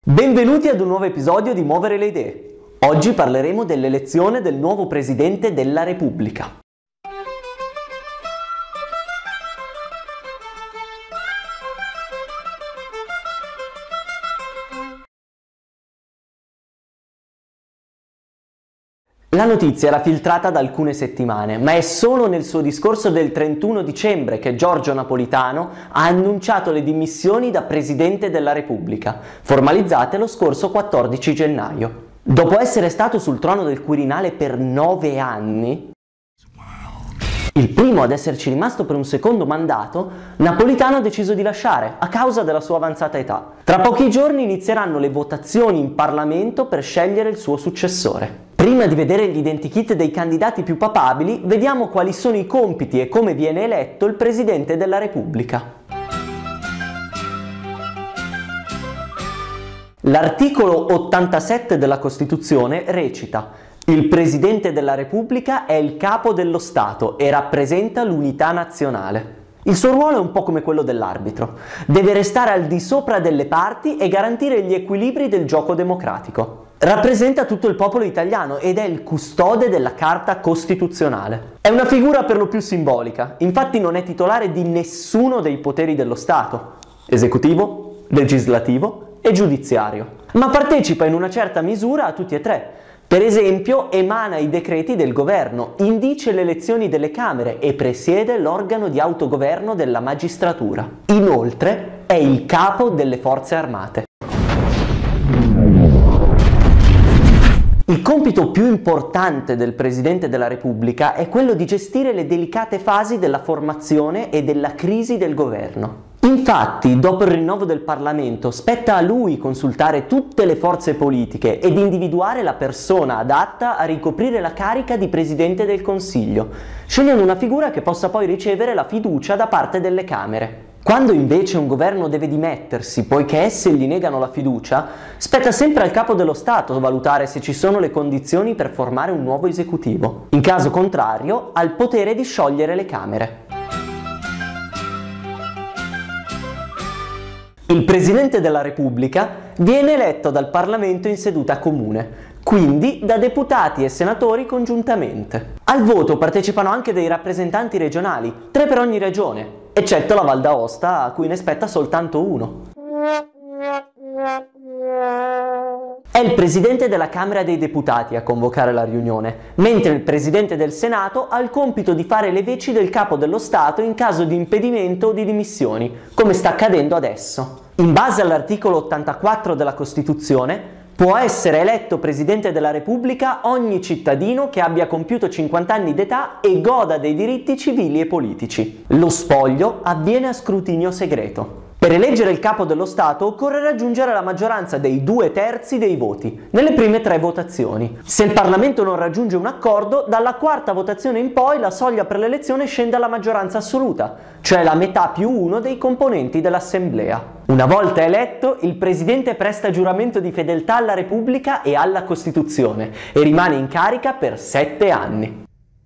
Benvenuti ad un nuovo episodio di Muovere le idee. Oggi parleremo dell'elezione del nuovo Presidente della Repubblica. La notizia era filtrata da alcune settimane, ma è solo nel suo discorso del 31 dicembre che Giorgio Napolitano ha annunciato le dimissioni da Presidente della Repubblica, formalizzate lo scorso 14 gennaio. Dopo essere stato sul trono del Quirinale per 9 anni, il primo ad esserci rimasto per un secondo mandato, Napolitano ha deciso di lasciare a causa della sua avanzata età. Tra pochi giorni inizieranno le votazioni in Parlamento per scegliere il suo successore. Prima di vedere gli identikit dei candidati più papabili, vediamo quali sono i compiti e come viene eletto il Presidente della Repubblica. L'articolo 87 della Costituzione recita: il Presidente della Repubblica è il capo dello Stato e rappresenta l'unità nazionale. Il suo ruolo è un po' come quello dell'arbitro. Deve restare al di sopra delle parti e garantire gli equilibri del gioco democratico. Rappresenta tutto il popolo italiano ed è il custode della Carta Costituzionale. È una figura per lo più simbolica, infatti non è titolare di nessuno dei poteri dello Stato: esecutivo, legislativo e giudiziario. Ma partecipa in una certa misura a tutti e tre. Per esempio, emana i decreti del governo, indice le elezioni delle Camere e presiede l'organo di autogoverno della magistratura. Inoltre, è il capo delle forze armate. Il compito più importante del Presidente della Repubblica è quello di gestire le delicate fasi della formazione e della crisi del governo. Infatti, dopo il rinnovo del Parlamento, spetta a lui consultare tutte le forze politiche ed individuare la persona adatta a ricoprire la carica di Presidente del Consiglio, scegliendo una figura che possa poi ricevere la fiducia da parte delle Camere. Quando invece un governo deve dimettersi poiché esse gli negano la fiducia, spetta sempre al capo dello Stato valutare se ci sono le condizioni per formare un nuovo esecutivo. In caso contrario, ha il potere di sciogliere le Camere. Il Presidente della Repubblica viene eletto dal Parlamento in seduta comune, quindi da deputati e senatori congiuntamente. Al voto partecipano anche dei rappresentanti regionali, 3 per ogni regione, eccetto la Val d'Aosta, a cui ne spetta soltanto uno. È il Presidente della Camera dei Deputati a convocare la riunione, mentre il Presidente del Senato ha il compito di fare le veci del Capo dello Stato in caso di impedimento o di dimissioni, come sta accadendo adesso. In base all'articolo 84 della Costituzione, può essere eletto Presidente della Repubblica ogni cittadino che abbia compiuto 50 anni d'età e goda dei diritti civili e politici. Lo spoglio avviene a scrutinio segreto. Per eleggere il capo dello Stato occorre raggiungere la maggioranza dei 2/3 dei voti, nelle prime 3 votazioni. Se il Parlamento non raggiunge un accordo, dalla 4ª votazione in poi la soglia per l'elezione scende alla maggioranza assoluta, cioè la metà più 1 dei componenti dell'Assemblea. Una volta eletto, il Presidente presta giuramento di fedeltà alla Repubblica e alla Costituzione e rimane in carica per 7 anni.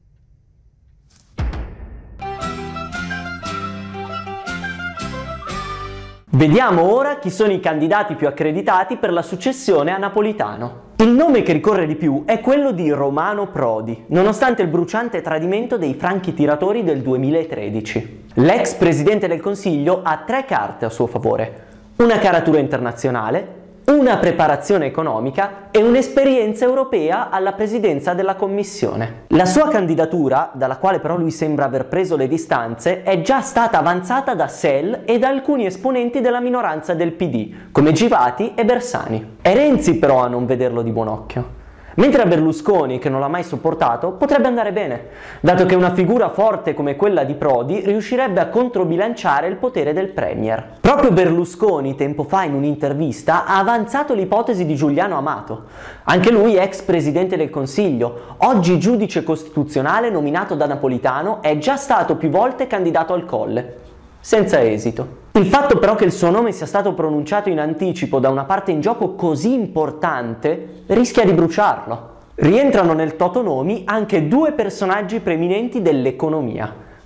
Vediamo ora chi sono i candidati più accreditati per la successione a Napolitano. Il nome che ricorre di più è quello di Romano Prodi, nonostante il bruciante tradimento dei franchi tiratori del 2013. L'ex Presidente del Consiglio ha 3 carte a suo favore: una caratura internazionale, una preparazione economica e un'esperienza europea alla presidenza della Commissione. La sua candidatura, dalla quale però lui sembra aver preso le distanze, è già stata avanzata da SEL e da alcuni esponenti della minoranza del PD, come Givati e Bersani. È Renzi però a non vederlo di buon occhio. Mentre a Berlusconi, che non l'ha mai sopportato, potrebbe andare bene, dato che una figura forte come quella di Prodi riuscirebbe a controbilanciare il potere del Premier. Proprio Berlusconi, tempo fa in un'intervista, ha avanzato l'ipotesi di Giuliano Amato, anche lui ex Presidente del Consiglio, oggi giudice costituzionale nominato da Napolitano, è già stato più volte candidato al Colle, senza esito. Il fatto però che il suo nome sia stato pronunciato in anticipo da una parte in gioco così importante rischia di bruciarlo. Rientrano nel toto nomi anche 2 personaggi preeminenti dell'economia: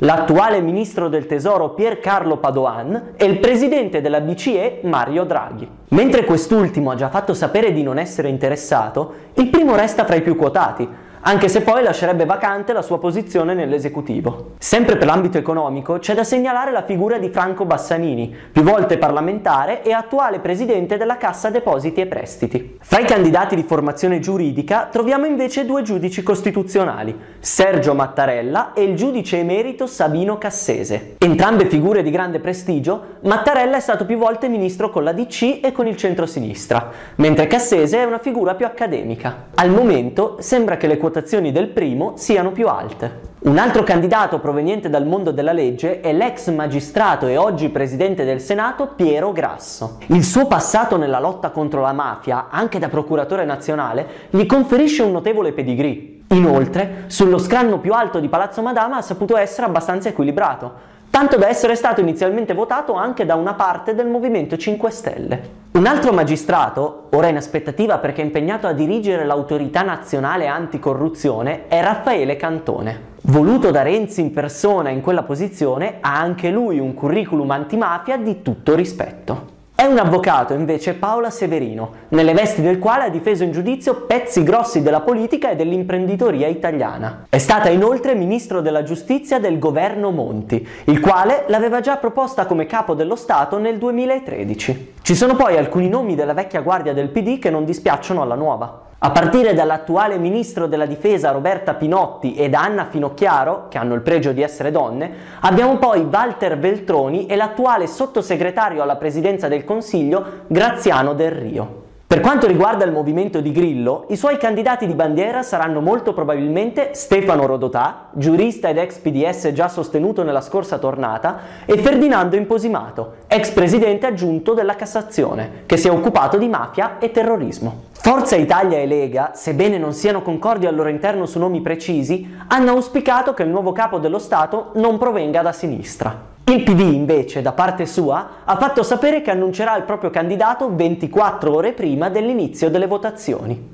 l'attuale ministro del tesoro Piercarlo Padoan e il presidente della BCE Mario Draghi. Mentre quest'ultimo ha già fatto sapere di non essere interessato, il primo resta fra i più quotati, anche se poi lascerebbe vacante la sua posizione nell'esecutivo. Sempre per l'ambito economico c'è da segnalare la figura di Franco Bassanini, più volte parlamentare e attuale presidente della Cassa Depositi e Prestiti. Fra i candidati di formazione giuridica troviamo invece due giudici costituzionali, Sergio Mattarella e il giudice emerito Sabino Cassese. Entrambe figure di grande prestigio, Mattarella è stato più volte ministro con la DC e con il centro-sinistra, mentre Cassese è una figura più accademica. Al momento sembra che le quotazioni del primo siano più alte. Un altro candidato proveniente dal mondo della legge è l'ex magistrato e oggi presidente del Senato Piero Grasso. Il suo passato nella lotta contro la mafia, anche da procuratore nazionale, gli conferisce un notevole pedigree. Inoltre, sullo scranno più alto di Palazzo Madama ha saputo essere abbastanza equilibrato, tanto da essere stato inizialmente votato anche da una parte del Movimento 5 Stelle. Un altro magistrato, ora in aspettativa perché è impegnato a dirigere l'Autorità Nazionale Anticorruzione, è Raffaele Cantone. Voluto da Renzi in persona in quella posizione, ha anche lui un curriculum antimafia di tutto rispetto. È un avvocato invece Paola Severino, nelle vesti del quale ha difeso in giudizio pezzi grossi della politica e dell'imprenditoria italiana. È stata inoltre ministro della giustizia del governo Monti, il quale l'aveva già proposta come capo dello Stato nel 2013. Ci sono poi alcuni nomi della vecchia guardia del PD che non dispiacciono alla nuova. A partire dall'attuale ministro della difesa Roberta Pinotti e da Anna Finocchiaro, che hanno il pregio di essere donne, abbiamo poi Walter Veltroni e l'attuale sottosegretario alla presidenza del Consiglio Graziano Del Rio. Per quanto riguarda il movimento di Grillo, i suoi candidati di bandiera saranno molto probabilmente Stefano Rodotà, giurista ed ex PDS già sostenuto nella scorsa tornata, e Ferdinando Imposimato, ex presidente aggiunto della Cassazione, che si è occupato di mafia e terrorismo. Forza Italia e Lega, sebbene non siano concordi al loro interno su nomi precisi, hanno auspicato che il nuovo capo dello Stato non provenga da sinistra. Il PD invece, da parte sua, ha fatto sapere che annuncerà il proprio candidato 24 ore prima dell'inizio delle votazioni.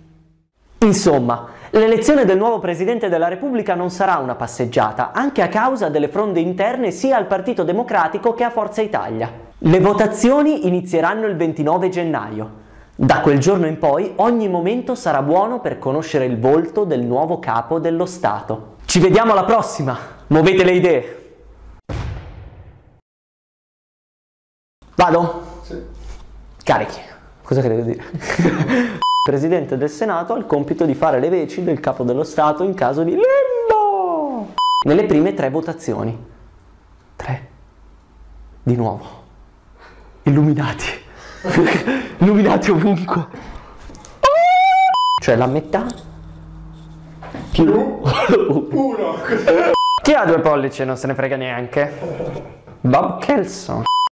Insomma, l'elezione del nuovo Presidente della Repubblica non sarà una passeggiata, anche a causa delle fronde interne sia al Partito Democratico che a Forza Italia. Le votazioni inizieranno il 29 gennaio. Da quel giorno in poi ogni momento sarà buono per conoscere il volto del nuovo capo dello Stato. Ci vediamo alla prossima! Muovete le idee! Vado? Sì. Carichi. Cosa credo dire? Il Presidente del Senato ha il compito di fare le veci del capo dello Stato in caso di limbo. Nelle prime 3 votazioni. 3. Di nuovo. Illuminati. Illuminati ovunque. Cioè la metà più 1. Chi ha 2 pollici e non se ne frega neanche? Bob Kelso.